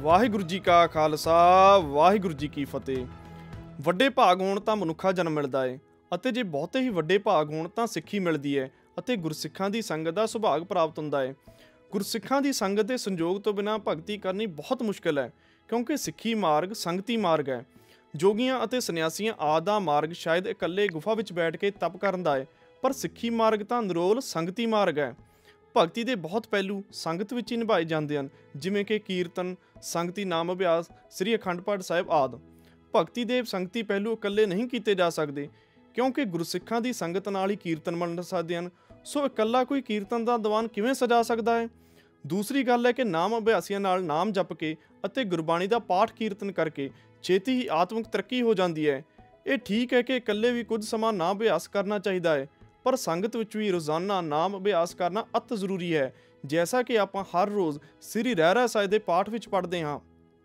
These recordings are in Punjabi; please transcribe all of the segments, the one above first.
ਵਾਹਿਗੁਰੂ ਜੀ ਕਾ ਖਾਲਸਾ ਵਾਹਿਗੁਰੂ ਜੀ ਕੀ ਫਤਿਹ। ਵੱਡੇ ਭਾਗ ਹੋਣ ਤਾਂ ਮਨੁੱਖਾ ਜਨਮ ਮਿਲਦਾ ਹੈ ਅਤੇ ਜੇ ਬਹੁਤੇ ਹੀ ਵੱਡੇ ਭਾਗ ਹੋਣ ਤਾਂ ਸਿੱਖੀ ਮਿਲਦੀ ਹੈ ਅਤੇ ਗੁਰਸਿੱਖਾਂ ਦੀ ਸੰਗਤ ਦਾ ਸੁਭਾਗ ਪ੍ਰਾਪਤ ਹੁੰਦਾ ਹੈ। ਗੁਰਸਿੱਖਾਂ ਦੀ ਸੰਗਤ ਦੇ ਸੰਯੋਗ ਤੋਂ ਬਿਨਾਂ ਭਗਤੀ ਕਰਨੀ ਬਹੁਤ ਮੁਸ਼ਕਿਲ ਹੈ, ਕਿਉਂਕਿ ਸਿੱਖੀ ਮਾਰਗ ਸੰਗਤੀ ਮਾਰਗ ਹੈ। ਜੋਗੀਆਂ ਅਤੇ ਸੰਨਿਆਸੀਆਂ ਆਦਿ ਦਾ ਮਾਰਗ ਸ਼ਾਇਦ ਇਕੱਲੇ ਗੁਫਾ ਵਿੱਚ ਬੈਠ ਕੇ ਤਪ ਕਰਨ ਦਾ ਹੈ, ਪਰ ਸਿੱਖੀ ਮਾਰਗ ਤਾਂ ਨਿਰੋਲ ਸੰਗਤੀ ਮਾਰਗ ਹੈ। ਭਗਤੀ ਦੇ ਬਹੁਤ ਪਹਿਲੂ ਸੰਗਤ ਵਿੱਚ ਹੀ ਨਿਭਾਏ ਜਾਂਦੇ ਹਨ, ਜਿਵੇਂ ਕਿ ਕੀਰਤਨ, ਸੰਗਤੀ ਨਾਮ ਅਭਿਆਸ, ਸ੍ਰੀ ਅਖੰਡ ਪਾਠ ਸਾਹਿਬ ਆਦਿ। ਭਗਤੀ ਦੇ ਸੰਗਤੀ ਪਹਿਲੂ ਇਕੱਲੇ ਨਹੀਂ ਕੀਤੇ ਜਾ ਸਕਦੇ, ਕਿਉਂਕਿ ਗੁਰਸਿੱਖਾਂ ਦੀ ਸੰਗਤ ਨਾਲ ਹੀ ਕੀਰਤਨ ਮੰਨ ਸਕਦੇ ਹਨ। ਸੋ ਇਕੱਲਾ ਕੋਈ ਕੀਰਤਨ ਦਾ ਦੀਵਾਨ ਕਿਵੇਂ ਸਜਾ ਸਕਦਾ ਹੈ? ਦੂਸਰੀ ਗੱਲ ਹੈ ਕਿ ਨਾਮ ਅਭਿਆਸੀਆਂ ਨਾਲ ਨਾਮ ਜਪ ਕੇ ਅਤੇ ਗੁਰਬਾਣੀ ਦਾ ਪਾਠ ਕੀਰਤਨ ਕਰਕੇ ਛੇਤੀ ਹੀ ਆਤਮਿਕ ਤਰੱਕੀ ਹੋ ਜਾਂਦੀ ਹੈ। ਇਹ ਠੀਕ ਹੈ ਕਿ ਇਕੱਲੇ ਵੀ ਕੁਝ ਸਮਾਂ ਨਾਮ ਅਭਿਆਸ ਕਰਨਾ ਚਾਹੀਦਾ ਹੈ, ਪਰ ਸੰਗਤ ਵਿੱਚ ਵੀ ਰੋਜ਼ਾਨਾ ਨਾਮ ਅਭਿਆਸ ਕਰਨਾ ਅਤ ਜ਼ਰੂਰੀ ਹੈ, ਜੈਸਾ ਕਿ ਆਪਾਂ ਹਰ ਰੋਜ਼ ਸ੍ਰੀ ਰਹਿਰਾਸ ਸਾਹਿਬ ਦੇ ਪਾਠ ਵਿੱਚ ਪੜ੍ਹਦੇ ਹਾਂ।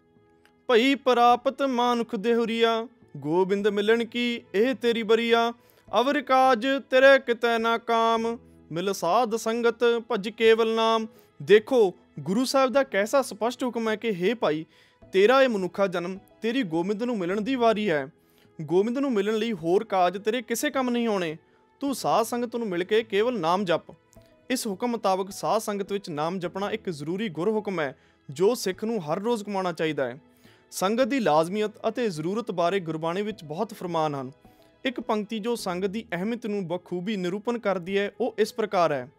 ਭਈ ਪ੍ਰਾਪਤ ਮਾਨੁਖ ਦੇਹੁਰੀਆ, ਗੋਬਿੰਦ ਮਿਲਣ ਕੀ ਇਹ ਤੇਰੀ ਬਰੀਆ। ਅਵਰ ਕਾਜ ਤੇਰੇ ਕਿਤੈ ਨਾ ਕਾਮ, ਮਿਲ ਸਾਧ ਸੰਗਤ ਭਜ ਕੇਵਲ ਨਾਮ। ਦੇਖੋ, ਗੁਰੂ ਸਾਹਿਬ ਦਾ ਕੈਸਾ ਸਪਸ਼ਟ ਹੁਕਮ ਹੈ ਕਿ ਹੇ ਭਾਈ, ਤੇਰਾ ਇਹ ਮਨੁੱਖਾ ਜਨਮ ਤੇਰੀ ਗੋਬਿੰਦ ਨੂੰ ਮਿਲਣ ਦੀ ਵਾਰੀ ਹੈ। ਗੋਬਿੰਦ ਨੂੰ ਮਿਲਣ ਲਈ ਹੋਰ ਕਾਜ ਤੇਰੇ ਕਿਸੇ ਕੰਮ ਨਹੀਂ ਆਉਣੇ। ਤੂੰ ਸਾਧ ਸੰਗਤ ਨੂੰ ਮਿਲ ਕੇ ਕੇਵਲ ਨਾਮ ਜਪ। ਇਸ ਹੁਕਮ ਮੁਤਾਬਕ ਸਾਧ ਸੰਗਤ ਵਿੱਚ ਨਾਮ ਜਪਣਾ ਇੱਕ ਜ਼ਰੂਰੀ ਗੁਰ ਹੁਕਮ ਹੈ, ਜੋ ਸਿੱਖ ਨੂੰ ਹਰ ਰੋਜ਼ ਕਮਾਉਣਾ ਚਾਹੀਦਾ ਹੈ। ਸੰਗਤ ਦੀ ਲਾਜ਼ਮੀਅਤ ਅਤੇ ਜ਼ਰੂਰਤ ਬਾਰੇ ਗੁਰਬਾਣੀ ਵਿੱਚ ਬਹੁਤ ਫਰਮਾਨ ਹਨ। ਇੱਕ ਪੰਕਤੀ ਜੋ ਸੰਗਤ ਦੀ ਅਹਿਮੀਅਤ ਨੂੰ ਬਖੂਬੀ ਨਿਰੂਪਣ ਕਰਦੀ ਹੈ, ਉਹ ਇਸ ਪ੍ਰਕਾਰ ਹੈ।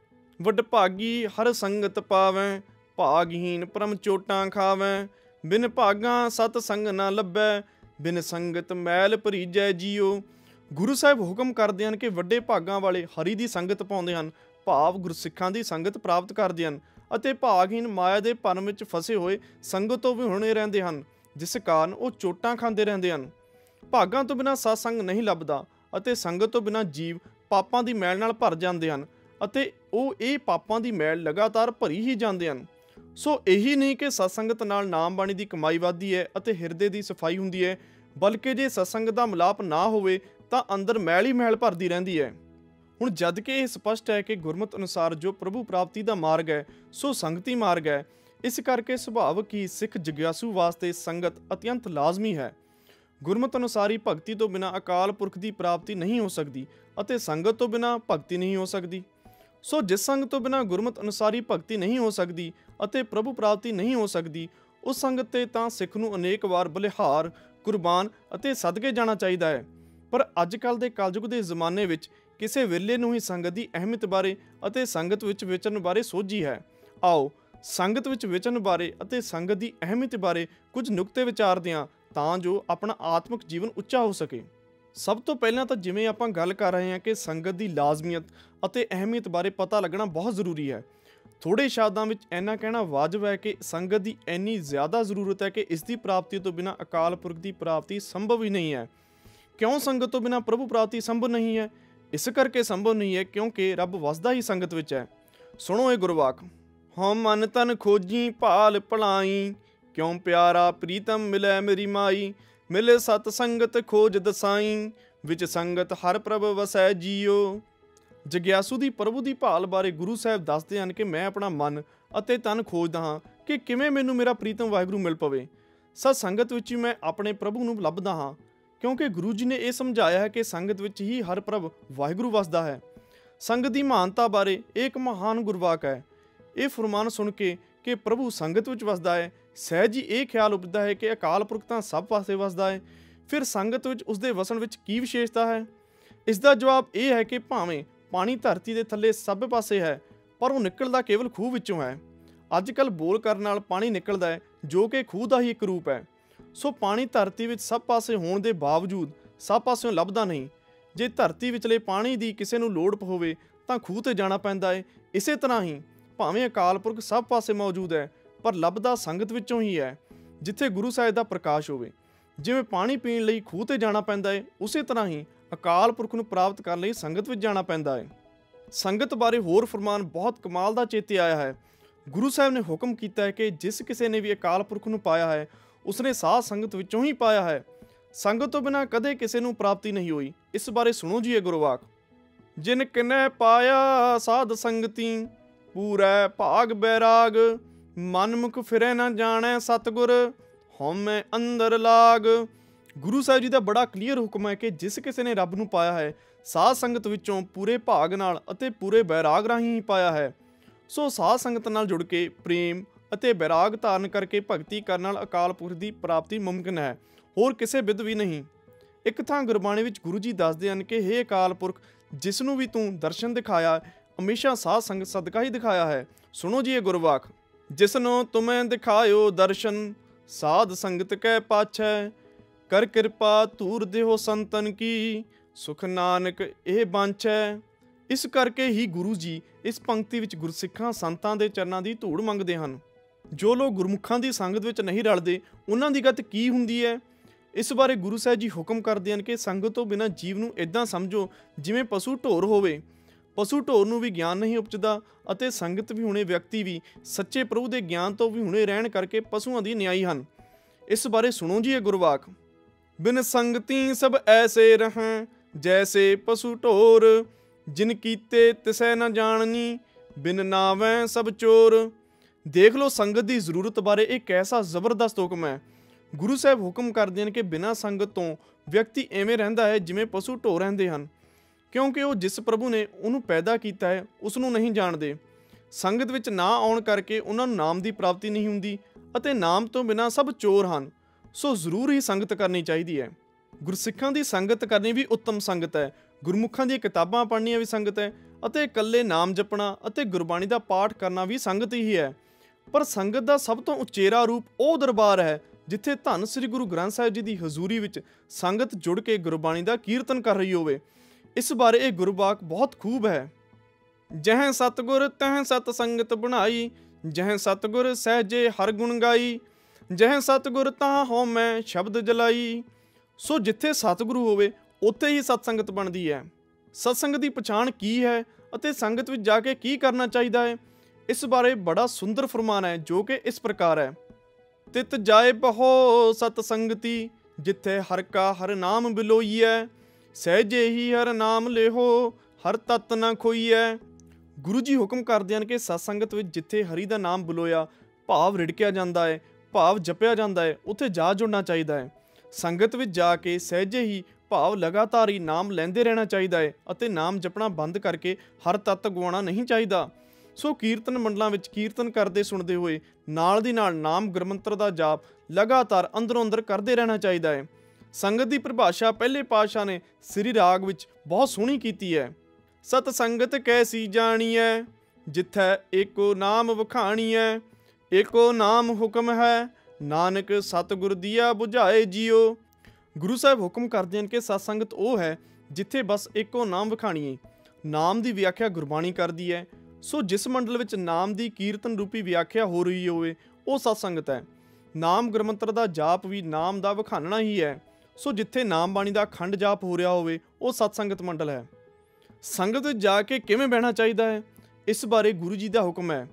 ਵਡਭਾਗੀ ਹਰ ਸੰਗਤ ਪਾਵੈ, ਭਾਗਹੀਨ ਪਰਮ ਚੋਟਾਂ ਖਾਵੈ। ਬਿਨ ਭਾਗਾਂ ਸਤ ਸੰਗ ਨਾ ਲੱਭੈ, ਬਿਨ ਸੰਗਤ ਮੈਲ ਭਰੀਜੈ ਜੀਓ। ਗੁਰੂ ਸਾਹਿਬ ਹੁਕਮ ਕਰਦੇ ਹਨ ਕਿ ਵੱਡੇ ਭਾਗਾਂ ਵਾਲੇ ਹਰੀ ਦੀ ਸੰਗਤ ਪਾਉਂਦੇ ਹਨ, ਭਾਵ ਗੁਰਸਿੱਖਾਂ ਦੀ ਸੰਗਤ ਪ੍ਰਾਪਤ ਕਰਦੇ ਹਨ, ਅਤੇ ਭਾਗਹੀਨ ਮਾਇਆ ਦੇ ਭਰਮ ਵਿੱਚ ਫਸੇ ਹੋਏ ਸੰਗਤ ਤੋਂ ਵਿਹੂਣੇ ਰਹਿੰਦੇ ਹਨ, ਜਿਸ ਕਾਰਨ ਉਹ ਚੋਟਾਂ ਖਾਂਦੇ ਰਹਿੰਦੇ ਹਨ। ਭਾਗਾਂ ਤੋਂ ਬਿਨਾਂ ਸਤਸੰਗ ਨਹੀਂ ਲੱਭਦਾ ਅਤੇ ਸੰਗਤ ਤੋਂ ਬਿਨਾਂ ਜੀਵ ਪਾਪਾਂ ਦੀ ਮੈਲ ਨਾਲ ਭਰ ਜਾਂਦੇ ਹਨ ਅਤੇ ਉਹ ਇਹ ਪਾਪਾਂ ਦੀ ਮੈਲ ਲਗਾਤਾਰ ਭਰੀ ਹੀ ਜਾਂਦੇ ਹਨ। ਸੋ ਇਹੀ ਨਹੀਂ ਕਿ ਸਤਸੰਗਤ ਨਾਲ ਨਾਮ ਬਾਣੀ ਦੀ ਕਮਾਈ ਵੱਧਦੀ ਹੈ ਅਤੇ ਹਿਰਦੇ ਦੀ ਸਫਾਈ ਹੁੰਦੀ ਹੈ, ਬਲਕਿ ਜੇ ਸਤਸੰਗਤ ਦਾ ਮਿਲਾਪ ਨਾ ਹੋਵੇ ਤਾਂ ਅੰਦਰ ਮੈਲ ਹੀ ਮੈਲ ਭਰਦੀ ਰਹਿੰਦੀ ਹੈ। ਹੁਣ ਜਦ ਕਿ ਇਹ ਸਪਸ਼ਟ ਹੈ ਕਿ ਗੁਰਮਤਿ ਅਨੁਸਾਰ ਜੋ ਪ੍ਰਭੂ ਪ੍ਰਾਪਤੀ ਦਾ ਮਾਰਗ ਹੈ, ਸੋ ਸੰਗਤੀ ਮਾਰਗ ਹੈ। ਇਸ ਕਰਕੇ ਸੁਭਾਵਕ ਹੀ ਸਿੱਖ ਜਗਿਆਸੂ ਵਾਸਤੇ ਸੰਗਤ ਅਤਿਅੰਤ ਲਾਜ਼ਮੀ ਹੈ। ਗੁਰਮਤਿ ਅਨੁਸਾਰੀ ਭਗਤੀ ਤੋਂ ਬਿਨਾਂ ਅਕਾਲ ਪੁਰਖ ਦੀ ਪ੍ਰਾਪਤੀ ਨਹੀਂ ਹੋ ਸਕਦੀ ਅਤੇ ਸੰਗਤ ਤੋਂ ਬਿਨਾਂ ਭਗਤੀ ਨਹੀਂ ਹੋ ਸਕਦੀ। ਸੋ ਜਿਸ ਸੰਗਤ ਤੋਂ ਬਿਨਾਂ ਗੁਰਮਤਿ ਅਨੁਸਾਰੀ ਭਗਤੀ ਨਹੀਂ ਹੋ ਸਕਦੀ ਅਤੇ ਪ੍ਰਭੂ ਪ੍ਰਾਪਤੀ ਨਹੀਂ ਹੋ ਸਕਦੀ, ਉਸ ਸੰਗਤ ਤੇ ਤਾਂ ਸਿੱਖ ਨੂੰ ਅਨੇਕ ਵਾਰ ਬਲਿਹਾਰ, ਕੁਰਬਾਨ ਅਤੇ ਸਦਕੇ ਜਾਣਾ ਚਾਹੀਦਾ ਹੈ। ਪਰ ਅੱਜ ਕੱਲ੍ਹ ਦੇ ਕਲਯੁਗ ਦੇ ਜ਼ਮਾਨੇ ਵਿੱਚ ਕਿਸੇ ਵੇਲੇ ਨੂੰ ਹੀ ਸੰਗਤ ਦੀ ਅਹਿਮੀਅਤ ਬਾਰੇ ਅਤੇ ਸੰਗਤ ਵਿੱਚ ਵਿਚਰਨ ਬਾਰੇ ਸੋਝੀ ਹੈ। ਆਓ ਸੰਗਤ ਵਿੱਚ ਵਿਚਰਨ ਬਾਰੇ ਅਤੇ ਸੰਗਤ ਦੀ ਅਹਿਮੀਅਤ ਬਾਰੇ ਕੁਝ ਨੁਕਤੇ ਵਿਚਾਰਦੇ ਹਾਂ, ਤਾਂ ਜੋ ਆਪਣਾ ਆਤਮਿਕ ਜੀਵਨ ਉੱਚਾ ਹੋ ਸਕੇ। ਸਭ ਤੋਂ ਪਹਿਲਾਂ ਤਾਂ ਜਿਵੇਂ ਆਪਾਂ ਗੱਲ ਕਰ ਰਹੇ ਹਾਂ ਕਿ ਸੰਗਤ ਦੀ ਲਾਜ਼ਮੀਅਤ ਅਤੇ ਅਹਿਮੀਅਤ ਬਾਰੇ ਪਤਾ ਲੱਗਣਾ ਬਹੁਤ ਜ਼ਰੂਰੀ ਹੈ। ਥੋੜ੍ਹੇ ਸ਼ਬਦਾਂ ਵਿੱਚ ਇੰਨਾ ਕਹਿਣਾ ਵਾਜਬ ਹੈ ਕਿ ਸੰਗਤ ਦੀ ਇੰਨੀ ਜ਼ਿਆਦਾ ਜ਼ਰੂਰਤ ਹੈ ਕਿ ਇਸ ਦੀ ਪ੍ਰਾਪਤੀ ਤੋਂ ਬਿਨਾਂ ਅਕਾਲ ਪੁਰਖ ਦੀ ਪ੍ਰਾਪਤੀ ਸੰਭਵ ਹੀ ਨਹੀਂ ਹੈ। ਕਿਉਂ ਸੰਗਤ ਤੋਂ ਬਿਨਾਂ ਪ੍ਰਭੂ ਪ੍ਰਾਪਤੀ ਸੰਭਵ ਨਹੀਂ ਹੈ? ਇਸ ਕਰਕੇ ਸੰਭਵ ਨਹੀਂ ਹੈ ਕਿਉਂਕਿ ਰੱਬ ਵਸਦਾ ਹੀ ਸੰਗਤ ਵਿੱਚ ਹੈ। ਸੁਣੋ ਇਹ ਗੁਰਵਾਕ। ਹਉ ਮਨ ਤਨ ਖੋਜੀ ਭਾਲ ਭਲਾਈ, ਕਿਉਂ ਪਿਆਰਾ ਪ੍ਰੀਤਮ ਮਿਲੈ ਮੇਰੀ ਮਾਈ। ਮਿਲੇ ਸਤ ਸੰਗਤ ਖੋਜ ਦਸਾਈ, ਵਿੱਚ ਸੰਗਤ ਹਰ ਪ੍ਰਭ ਵਸੈ ਜੀਓ। ਜਗਿਆਸੂ ਦੀ ਪ੍ਰਭੂ ਦੀ ਭਾਲ ਬਾਰੇ ਗੁਰੂ ਸਾਹਿਬ ਦੱਸਦੇ ਹਨ ਕਿ ਮੈਂ ਆਪਣਾ ਮਨ ਅਤੇ ਤਨ ਖੋਜਦਾ ਹਾਂ ਕਿ ਕਿਵੇਂ ਮੈਨੂੰ ਮੇਰਾ ਪ੍ਰੀਤਮ ਵਾਹਿਗੁਰੂ ਮਿਲ ਪਵੇ। ਸਤ ਸੰਗਤ ਵਿੱਚ ਹੀ ਮੈਂ ਆਪਣੇ ਪ੍ਰਭੂ ਨੂੰ ਲੱਭਦਾ ਹਾਂ, ਕਿਉਂਕਿ ਗੁਰੂ ਜੀ ਨੇ ਇਹ ਸਮਝਾਇਆ ਹੈ ਕਿ ਸੰਗਤ ਵਿੱਚ ਹੀ ਹਰ ਪ੍ਰਭ ਵਾਹਿਗੁਰੂ ਵਸਦਾ ਹੈ। ਸੰਗਤ ਦੀ ਮਹਾਨਤਾ ਬਾਰੇ ਇਹ ਇੱਕ ਮਹਾਨ ਗੁਰਵਾਕ ਹੈ। ਇਹ ਫਰਮਾਨ ਸੁਣ ਕੇ ਕਿ ਪ੍ਰਭੂ ਸੰਗਤ ਵਿੱਚ ਵਸਦਾ ਹੈ, ਸਹਿਜ ਹੀ ਇਹ ਖਿਆਲ ਉਪਜਦਾ ਹੈ ਕਿ ਅਕਾਲ ਪੁਰਖ ਤਾਂ ਸਭ ਪਾਸੇ ਵਸਦਾ ਹੈ। ਫਿਰ ਸੰਗਤ ਵਿੱਚ ਉਸਦੇ ਵਸਣ ਵਿੱਚ ਕੀ ਵਿਸ਼ੇਸ਼ਤਾ ਹੈ? ਇਸ ਦਾ ਜਵਾਬ ਇਹ ਹੈ ਕਿ ਭਾਵੇਂ ਪਾਣੀ ਧਰਤੀ ਦੇ ਥੱਲੇ ਸਭ ਪਾਸੇ ਹੈ, ਪਰ ਉਹ ਨਿਕਲਦਾ ਕੇਵਲ ਖੂਹ ਵਿੱਚੋਂ ਹੈ। ਅੱਜ ਕੱਲ੍ਹ ਬੋਲ ਕਰਨ ਨਾਲ ਪਾਣੀ ਨਿਕਲਦਾ ਹੈ, ਜੋ ਕਿ ਖੂਹ ਦਾ ਹੀ ਇੱਕ ਰੂਪ ਹੈ। ਸੋ ਪਾਣੀ ਧਰਤੀ ਵਿੱਚ ਸਭ ਪਾਸੇ ਹੋਣ ਦੇ ਬਾਵਜੂਦ ਸਭ ਪਾਸਿਓਂ ਲੱਭਦਾ ਨਹੀਂ। ਜੇ ਧਰਤੀ ਵਿਚਲੇ ਪਾਣੀ ਦੀ ਕਿਸੇ ਨੂੰ ਲੋੜ ਹੋਵੇ ਤਾਂ ਖੂਹ ਤੇ ਜਾਣਾ ਪੈਂਦਾ ਹੈ। ਇਸੇ ਤਰ੍ਹਾਂ ਹੀ ਭਾਵੇਂ ਅਕਾਲ ਪੁਰਖ ਸਭ ਪਾਸੇ ਮੌਜੂਦ ਹੈ, ਪਰ ਲੱਭਦਾ ਸੰਗਤ ਵਿੱਚੋਂ ਹੀ ਹੈ, ਜਿੱਥੇ ਗੁਰੂ ਸਾਹਿਬ ਦਾ ਪ੍ਰਕਾਸ਼ ਹੋਵੇ। ਜਿਵੇਂ ਪਾਣੀ ਪੀਣ ਲਈ ਖੂਹ ਤੇ ਜਾਣਾ ਪੈਂਦਾ ਹੈ, ਉਸੇ ਤਰ੍ਹਾਂ ਹੀ ਅਕਾਲ ਪੁਰਖ ਨੂੰ ਪ੍ਰਾਪਤ ਕਰਨ ਲਈ ਸੰਗਤ ਵਿੱਚ ਜਾਣਾ ਪੈਂਦਾ ਹੈ। ਸੰਗਤ ਬਾਰੇ ਹੋਰ ਫਰਮਾਨ ਬਹੁਤ ਕਮਾਲ ਦਾ ਚੇਤੇ ਆਇਆ ਹੈ। ਗੁਰੂ ਸਾਹਿਬ ਨੇ ਹੁਕਮ ਕੀਤਾ ਹੈ ਕਿ ਜਿਸ ਕਿਸੇ ਨੇ ਵੀ ਅਕਾਲ ਪੁਰਖ ਨੂੰ ਪਾਇਆ ਹੈ, ਉਸਨੇ ਸਾਧ ਸੰਗਤ ਵਿੱਚੋਂ ਹੀ ਪਾਇਆ ਹੈ। ਸੰਗਤ ਤੋਂ ਬਿਨਾਂ ਕਦੇ ਕਿਸੇ ਨੂੰ ਪ੍ਰਾਪਤੀ ਨਹੀਂ ਹੋਈ। ਇਸ ਬਾਰੇ ਸੁਣੋ ਜੀ ਇਹ ਗੁਰਵਾਕ। ਜਿਨ ਕਿਨੈ ਪਾਇਆ ਸਾਧ ਸੰਗਤੀ, ਪੂਰੈ ਭਾਗ ਬੈਰਾਗ। ਮਨਮੁਖ ਫਿਰੇ ਨਾ ਜਾਣੈ ਸਤਿਗੁਰ, ਹਉਮੈ ਅੰਦਰ ਲਾਗ। ਗੁਰੂ ਸਾਹਿਬ ਜੀ ਦਾ ਬੜਾ ਕਲੀਅਰ ਹੁਕਮ ਹੈ ਕਿ ਜਿਸ ਕਿਸੇ ਨੇ ਰੱਬ ਨੂੰ ਪਾਇਆ ਹੈ, ਸਾਧ ਸੰਗਤ ਵਿੱਚੋਂ ਪੂਰੇ ਭਾਗ ਨਾਲ ਅਤੇ ਪੂਰੇ ਬੈਰਾਗ ਰਾਹੀਂ ਹੀ ਪਾਇਆ ਹੈ। ਸੋ ਸਾਧ ਸੰਗਤ ਨਾਲ ਜੁੜ ਕੇ ਪ੍ਰੇਮ ਅਤੇ ਬੈਰਾਗ ਧਾਰਨ ਕਰਕੇ ਭਗਤੀ ਕਰਨ ਨਾਲ ਅਕਾਲ ਪੁਰਖ ਦੀ ਪ੍ਰਾਪਤੀ ਮੁਮਕਿਨ ਹੈ, ਹੋਰ ਕਿਸੇ ਵਿਧ ਵੀ ਨਹੀਂ। ਇੱਕ ਥਾਂ ਗੁਰਬਾਣੀ ਵਿੱਚ ਗੁਰੂ ਜੀ ਦੱਸਦੇ ਹਨ ਕਿ ਹੇ ਅਕਾਲ ਪੁਰਖ, ਜਿਸ ਨੂੰ ਵੀ ਤੂੰ ਦਰਸ਼ਨ ਦਿਖਾਇਆ, ਹਮੇਸ਼ਾ ਸਾਧ ਸੰਗਤ ਸਦਕਾ ਹੀ ਦਿਖਾਇਆ ਹੈ। ਸੁਣੋ ਜੀ ਇਹ ਗੁਰਵਾਕ। ਜਿਸਨੂੰ ਤੁਮੈ ਦਿਖਾਇਓ ਦਰਸ਼ਨ, ਸਾਧ ਸੰਗਤ ਕੈ ਪਾਛੈ, ਕਰ ਕਿਰਪਾ ਧੂਰ ਦੇਹੋ ਸੰਤਨ ਕੀ, ਸੁਖ ਨਾਨਕ ਇਹ ਬਾਂਛੈ। ਇਸ ਕਰਕੇ ਹੀ ਗੁਰੂ ਜੀ ਇਸ ਪੰਕਤੀ ਵਿੱਚ ਗੁਰਸਿੱਖਾਂ ਸੰਤਾਂ ਦੇ ਚਰਨਾਂ ਦੀ ਧੂੜ ਮੰਗਦੇ ਹਨ। ਜੋ ਲੋਕ ਗੁਰਮੁਖਾਂ ਦੀ ਸੰਗਤ ਵਿੱਚ ਨਹੀਂ ਰਲਦੇ, ਉਹਨਾਂ ਦੀ ਗਤ ਕੀ ਹੁੰਦੀ ਹੈ? ਇਸ ਬਾਰੇ ਗੁਰੂ ਸਾਹਿਬ ਜੀ ਹੁਕਮ ਕਰਦੇ ਹਨ ਕਿ ਸੰਗਤ ਤੋਂ ਬਿਨਾਂ ਜੀਵ ਨੂੰ ਇੱਦਾਂ ਸਮਝੋ ਜਿਵੇਂ ਪਸ਼ੂ ਢੋਰ ਹੋਵੇ। ਪਸ਼ੂ ਢੋਰ ਨੂੰ ਵੀ ਗਿਆਨ ਨਹੀਂ ਉਪਜਦਾ ਅਤੇ ਸੰਗਤ ਵੀ ਹੁਣੇ ਵਿਅਕਤੀ ਵੀ ਸੱਚੇ ਪ੍ਰਭੂ ਦੇ ਗਿਆਨ ਤੋਂ ਵੀ ਹੁਣੇ ਰਹਿਣ ਕਰਕੇ ਪਸ਼ੂਆਂ ਦੀ ਨਿਆਈ ਹਨ। ਇਸ ਬਾਰੇ ਸੁਣੋ ਜੀ ਇਹ ਗੁਰਵਾਕ। ਬਿਨ ਸੰਗਤੀ ਸਭ ਐਸੇ ਰਹਿ, ਜੈਸੇ ਪਸ਼ੂ ਢੋਰ, ਜਿਨ ਕੀਤੇ ਤਿਸੈ ਨਾ ਜਾਣਨੀ, ਬਿਨ ਨਾਵੈ ਸਭ ਚੋਰ। ਦੇਖ ਲਓ ਸੰਗਤ ਦੀ ਜ਼ਰੂਰਤ ਬਾਰੇ ਇਹ ਕੈਸਾ ਜ਼ਬਰਦਸਤ ਹੁਕਮ ਹੈ। ਗੁਰੂ ਸਾਹਿਬ ਹੁਕਮ ਕਰਦੇ ਹਨ ਕਿ ਬਿਨਾਂ ਸੰਗਤ ਤੋਂ ਵਿਅਕਤੀ ਐਵੇਂ ਰਹਿੰਦਾ ਹੈ ਜਿਵੇਂ ਪਸ਼ੂ ਢੋਰ ਰਹਿੰਦੇ ਹਨ, ਕਿਉਂਕਿ ਉਹ ਜਿਸ ਪ੍ਰਭੂ ਨੇ ਉਹਨੂੰ ਪੈਦਾ ਕੀਤਾ ਹੈ ਉਸ ਨੂੰ ਨਹੀਂ ਜਾਣਦੇ। ਸੰਗਤ ਵਿੱਚ ਨਾ ਆਉਣ ਕਰਕੇ ਉਹਨਾਂ ਨੂੰ ਨਾਮ ਦੀ ਪ੍ਰਾਪਤੀ ਨਹੀਂ ਹੁੰਦੀ ਅਤੇ ਨਾਮ ਤੋਂ ਬਿਨਾਂ ਸਭ ਚੋਰ ਹਨ। ਸੋ ਜ਼ਰੂਰ ਹੀ ਸੰਗਤ ਕਰਨੀ ਚਾਹੀਦੀ ਹੈ। ਗੁਰਸਿੱਖਾਂ ਦੀ ਸੰਗਤ ਕਰਨੀ ਵੀ ਉੱਤਮ ਸੰਗਤ ਹੈ। ਗੁਰਮੁਖਾਂ ਦੀਆਂ ਕਿਤਾਬਾਂ ਪੜ੍ਹਨੀਆਂ ਵੀ ਸੰਗਤ ਹੈ ਅਤੇ ਇਕੱਲੇ ਨਾਮ ਜਪਣਾ ਅਤੇ ਗੁਰਬਾਣੀ ਦਾ ਪਾਠ ਕਰਨਾ ਵੀ ਸੰਗਤ ਹੀ ਹੈ। ਪਰ ਸੰਗਤ ਦਾ ਸਭ ਤੋਂ ਉਚੇਰਾ ਰੂਪ ਉਹ ਦਰਬਾਰ ਹੈ ਜਿੱਥੇ ਧੰਨ ਸ੍ਰੀ ਗੁਰੂ ਗ੍ਰੰਥ ਸਾਹਿਬ ਜੀ ਦੀ ਹਜ਼ੂਰੀ ਵਿੱਚ ਸੰਗਤ ਜੁੜ ਕੇ ਗੁਰਬਾਣੀ ਦਾ ਕੀਰਤਨ ਕਰ ਰਹੀ ਹੋਵੇ। ਇਸ ਬਾਰੇ ਇਹ ਗੁਰਬਾਕ ਬਹੁਤ ਖੂਬ ਹੈ। ਜਹ ਸਤਿਗੁਰ ਤਹ ਸਤ ਸੰਗਤ ਬਣਾਈ, ਜਹ ਸਤਿਗੁਰ ਸਹਿਜੇ ਹਰ ਗੁਣ ਗਾਈ, ਜਹ ਸਤਿਗੁਰ ਤਾਂ ਹਉਮੈ ਸ਼ਬਦ ਜਲਾਈ। ਸੋ ਜਿੱਥੇ ਸਤਿਗੁਰੂ ਹੋਵੇ ਉੱਥੇ ਹੀ ਸਤਸੰਗਤ ਬਣਦੀ ਹੈ। ਸਤਸੰਗਤ ਦੀ ਪਛਾਣ ਕੀ ਹੈ ਅਤੇ ਸੰਗਤ ਵਿੱਚ ਜਾ ਕੇ ਕੀ ਕਰਨਾ ਚਾਹੀਦਾ ਹੈ? ਇਸ ਬਾਰੇ ਬੜਾ ਸੁੰਦਰ ਫਰਮਾਨ ਹੈ ਜੋ ਕਿ ਇਸ ਪ੍ਰਕਾਰ ਹੈ। ਤਿਤ ਜਾਏ ਬਹੋ ਸਤ ਸੰਗਤੀ, ਜਿੱਥੇ ਹਰ ਕਾ ਹਰ ਨਾਮ ਬਿਲੋਈਐ, ਸਹਿਜੇ ਹੀ ਹਰ ਨਾਮ ਲਿਹੋ, ਹਰ ਤਤ ਨਾ ਖੋਈਐ। ਗੁਰੂ ਜੀ ਹੁਕਮ ਕਰਦੇ ਹਨ ਕਿ ਸਤਸੰਗਤ ਵਿੱਚ ਜਿੱਥੇ ਹਰੀ ਦਾ ਨਾਮ ਬੁਲੋਇਆ, ਭਾਵ ਰਿੜਕਿਆ ਜਾਂਦਾ ਹੈ, ਭਾਵ ਜਪਿਆ ਜਾਂਦਾ ਹੈ, ਉੱਥੇ ਜਾ ਜੁੜਨਾ ਚਾਹੀਦਾ ਹੈ। ਸੰਗਤ ਵਿੱਚ ਜਾ ਕੇ ਸਹਿਜੇ ਹੀ ਭਾਵ ਲਗਾਤਾਰ ਹੀ ਨਾਮ ਲੈਂਦੇ ਰਹਿਣਾ ਚਾਹੀਦਾ ਹੈ ਅਤੇ ਨਾਮ ਜਪਣਾ ਬੰਦ ਕਰਕੇ ਹਰ ਤੱਤ ਗਵਾਉਣਾ ਨਹੀਂ ਚਾਹੀਦਾ। ਸੋ ਕੀਰਤਨ ਮੰਡਲਾਂ ਵਿੱਚ ਕੀਰਤਨ ਕਰਦੇ ਸੁਣਦੇ ਹੋਏ ਨਾਲ ਦੀ ਨਾਲ ਨਾਮ ਗੁਰਮੰਤਰ ਦਾ ਜਾਪ ਲਗਾਤਾਰ ਅੰਦਰੋਂ ਅੰਦਰ ਕਰਦੇ ਰਹਿਣਾ ਚਾਹੀਦਾ ਹੈ। ਸੰਗਤ ਦੀ ਪਰਿਭਾਸ਼ਾ ਪਹਿਲੇ ਪਾਤਸ਼ਾਹ ਨੇ ਸ੍ਰੀ ਰਾਗ ਵਿੱਚ ਬਹੁਤ ਸੋਹਣੀ ਕੀਤੀ ਹੈ। ਸਤ ਸੰਗਤ ਕੈਸੀ ਜਾਣੀਐ, ਜਿੱਥੈ ਏਕੋ ਨਾਮ ਵਖਾਣੀਐ, ਏਕੋ ਨਾਮ ਹੁਕਮ ਹੈ, ਨਾਨਕ ਸਤਿਗੁਰ ਦੀਆ ਬੁਝਾਏ ਜੀਓ। ਗੁਰੂ ਸਾਹਿਬ ਹੁਕਮ ਕਰਦੇ ਹਨ ਕਿ ਸਤ ਸੰਗਤ ਉਹ ਹੈ ਜਿੱਥੇ ਬਸ ਇੱਕੋ ਨਾਮ ਵਿਖਾਣੀਏ। ਨਾਮ ਦੀ ਵਿਆਖਿਆ ਗੁਰਬਾਣੀ ਕਰਦੀ ਹੈ। ਸੋ ਜਿਸ ਮੰਡਲ ਵਿੱਚ ਨਾਮ ਦੀ ਕੀਰਤਨ ਰੂਪੀ ਵਿਆਖਿਆ ਹੋ ਰਹੀ ਹੋਵੇ ਉਹ ਸਤ ਸੰਗਤ ਹੈ। ਨਾਮ ਗੁਰਮੰਤਰ ਦਾ ਜਾਪ ਵੀ ਨਾਮ ਦਾ ਵਿਖਾਣਨਾ ਹੀ ਹੈ। ਸੋ ਜਿੱਥੇ ਨਾਮ ਬਾਣੀ ਦਾ ਅਖੰਡ ਜਾਪ ਹੋ ਰਿਹਾ ਹੋਵੇ ਉਹ ਸਤ ਸੰਗਤ ਮੰਡਲ ਹੈ। ਸੰਗਤ ਵਿੱਚ ਜਾ ਕੇ ਕਿਵੇਂ ਬਹਿਣਾ ਚਾਹੀਦਾ ਹੈ, ਇਸ ਬਾਰੇ ਗੁਰੂ ਜੀ ਦਾ ਹੁਕਮ ਹੈ।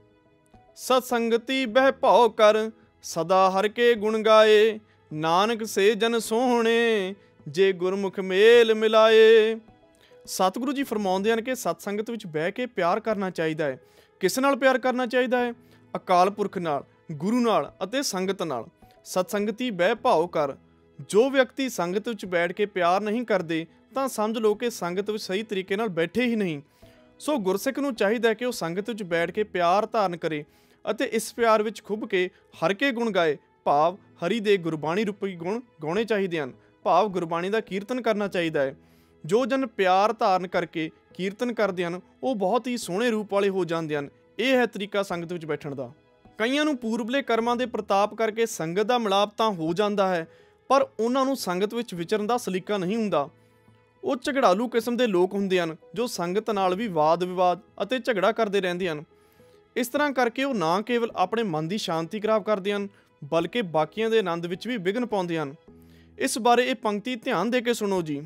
ਸਤ ਸੰਗਤੀ ਬਹਿ ਭਾਉ ਕਰ, ਸਦਾ ਹਰ ਕੇ ਗੁਣ ਗਾਏ, ਨਾਨਕ ਸੇ ਜਨ ਸੋਹਣੇ, ਜੇ ਗੁਰਮੁਖ ਮੇਲ ਮਿਲਾਏ। ਸਤਿਗੁਰੂ ਜੀ ਫਰਮਾਉਂਦੇ ਹਨ ਕਿ ਸਤ ਸੰਗਤ ਵਿੱਚ ਬਹਿ ਕੇ ਪਿਆਰ ਕਰਨਾ ਚਾਹੀਦਾ ਹੈ। ਕਿਸ ਨਾਲ ਪਿਆਰ ਕਰਨਾ ਚਾਹੀਦਾ ਹੈ? ਅਕਾਲ ਪੁਰਖ ਨਾਲ, ਗੁਰੂ ਨਾਲ ਅਤੇ ਸੰਗਤ ਨਾਲ। ਸਤ ਸੰਗਤੀ ਬਹਿ ਭਾਉ ਕਰ। ਜੋ ਵਿਅਕਤੀ ਸੰਗਤ ਵਿੱਚ ਬੈਠ ਕੇ ਪਿਆਰ ਨਹੀਂ ਕਰਦੇ ਤਾਂ ਸਮਝ ਲਓ ਕਿ ਸੰਗਤ ਵਿੱਚ ਸਹੀ ਤਰੀਕੇ ਨਾਲ ਬੈਠੇ ਹੀ ਨਹੀਂ। ਸੋ ਗੁਰਸਿੱਖ ਨੂੰ ਚਾਹੀਦਾ ਹੈ ਕਿ ਉਹ ਸੰਗਤ ਵਿੱਚ ਬੈਠ ਕੇ ਪਿਆਰ ਧਾਰਨ ਕਰੇ ਅਤੇ ਇਸ ਪਿਆਰ ਵਿੱਚ ਖੁੱਭ ਕੇ ਹਰ ਕੇ ਗੁਣ ਗਾਏ, ਭਾਵ ਹਰੀ ਦੇ ਗੁਰਬਾਣੀ ਰੂਪੀ ਗੁਣ ਗਾਉਣੇ ਚਾਹੀਦੇ ਹਨ, ਭਾਵ ਗੁਰਬਾਣੀ ਦਾ ਕੀਰਤਨ ਕਰਨਾ ਚਾਹੀਦਾ ਹੈ। ਜੋ ਜਨ ਪਿਆਰ ਧਾਰਨ ਕਰਕੇ ਕੀਰਤਨ ਕਰਦੇ ਹਨ ਉਹ ਬਹੁਤ ਹੀ ਸੋਹਣੇ ਰੂਪ ਵਾਲੇ ਹੋ ਜਾਂਦੇ ਹਨ। ਇਹ ਹੈ ਤਰੀਕਾ ਸੰਗਤ ਵਿੱਚ ਬੈਠਣ ਦਾ। ਕਈਆਂ ਨੂੰ ਪੂਰਬਲੇ ਕਰਮਾਂ ਦੇ ਪ੍ਰਤਾਪ ਕਰਕੇ ਸੰਗਤ ਦਾ ਮਿਲਾਪ ਤਾਂ ਹੋ ਜਾਂਦਾ ਹੈ, ਪਰ ਉਹਨਾਂ ਨੂੰ ਸੰਗਤ ਵਿੱਚ ਵਿਚਰਨ ਦਾ ਸਲੀਕਾ ਨਹੀਂ ਹੁੰਦਾ। ਉਹ ਝਗੜਾਲੂ ਕਿਸਮ ਦੇ ਲੋਕ ਹੁੰਦੇ ਹਨ ਜੋ ਸੰਗਤ ਨਾਲ ਵੀ ਵਾਦ ਵਿਵਾਦ ਅਤੇ ਝਗੜਾ ਕਰਦੇ ਰਹਿੰਦੇ ਹਨ। ਇਸ ਤਰ੍ਹਾਂ ਕਰਕੇ ਉਹ ਨਾ ਕੇਵਲ ਆਪਣੇ ਮਨ ਦੀ ਸ਼ਾਂਤੀ ਖਰਾਬ ਕਰਦੇ ਹਨ, ਬਲਕਿ ਬਾਕੀਆਂ ਦੇ ਆਨੰਦ ਵਿੱਚ ਵੀ ਵਿਘਨ ਪਾਉਂਦੇ ਹਨ। ਇਸ ਬਾਰੇ ਇਹ ਪੰਕਤੀ ਧਿਆਨ ਦੇ ਕੇ ਸੁਣੋ ਜੀ।